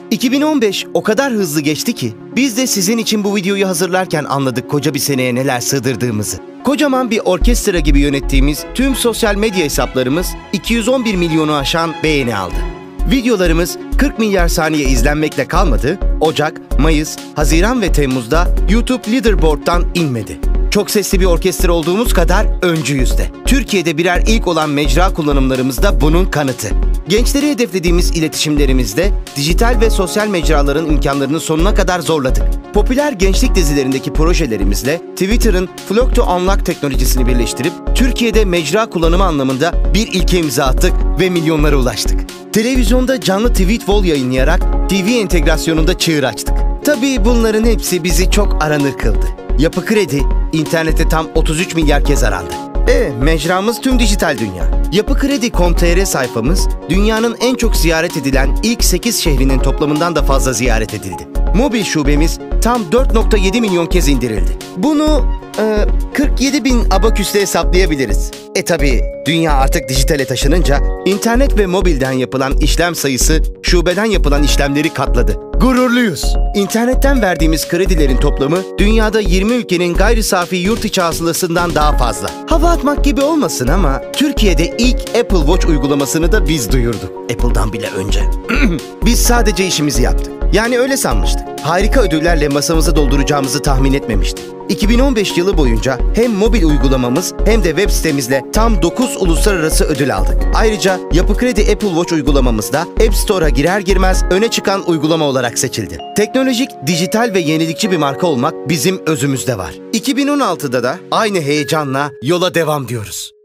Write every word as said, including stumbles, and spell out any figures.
iki bin on beş o kadar hızlı geçti ki biz de sizin için bu videoyu hazırlarken anladık koca bir seneye neler sığdırdığımızı. Kocaman bir orkestra gibi yönettiğimiz tüm sosyal medya hesaplarımız iki yüz on bir milyonu aşan beğeni aldı. Videolarımız kırk milyar saniye izlenmekle kalmadı, Ocak, Mayıs, Haziran ve Temmuz'da YouTube Leaderboard'dan inmedi. Çok sesli bir orkestra olduğumuz kadar öncüyüz de. Türkiye'de birer ilk olan mecra kullanımlarımız da bunun kanıtı. Gençleri hedeflediğimiz iletişimlerimizde dijital ve sosyal mecraların imkanlarını sonuna kadar zorladık. Popüler gençlik dizilerindeki projelerimizle Twitter'ın Flock to Unlock teknolojisini birleştirip Türkiye'de mecra kullanımı anlamında bir ilke imza attık ve milyonlara ulaştık. Televizyonda canlı tweet wall yayınlayarak T V entegrasyonunda çığır açtık. Tabii bunların hepsi bizi çok aranır kıldı. Yapı Kredi, internette tam otuz üç milyar kez arandı. E, mecramız tüm dijital dünya. Yapı Kredi nokta com nokta tr sayfamız, dünyanın en çok ziyaret edilen ilk sekiz şehrinin toplamından da fazla ziyaret edildi. Mobil şubemiz tam dört nokta yedi milyon kez indirildi. Bunu e, kırk yedi bin abaküsle hesaplayabiliriz. E tabi dünya artık dijitale taşınınca internet ve mobilden yapılan işlem sayısı şubeden yapılan işlemleri katladı. Gururluyuz. İnternetten verdiğimiz kredilerin toplamı dünyada yirmi ülkenin gayri safi yurt içi hasılasından daha fazla. Hava atmak gibi olmasın ama Türkiye'de ilk Apple Watch uygulamasını da biz duyurduk. Apple'dan bile önce. Biz sadece işimizi yaptık. Yani öyle sanmıştık. Harika ödüllerle masamızı dolduracağımızı tahmin etmemiştik. iki bin on beş yılı boyunca hem mobil uygulamamız hem de web sitemizle tam dokuz uluslararası ödül aldık. Ayrıca Yapı Kredi Apple Watch uygulamamızda App Store'a girer girmez öne çıkan uygulama olarak seçildi. Teknolojik, dijital ve yenilikçi bir marka olmak bizim özümüzde var. iki bin on altıda da aynı heyecanla yola devam diyoruz.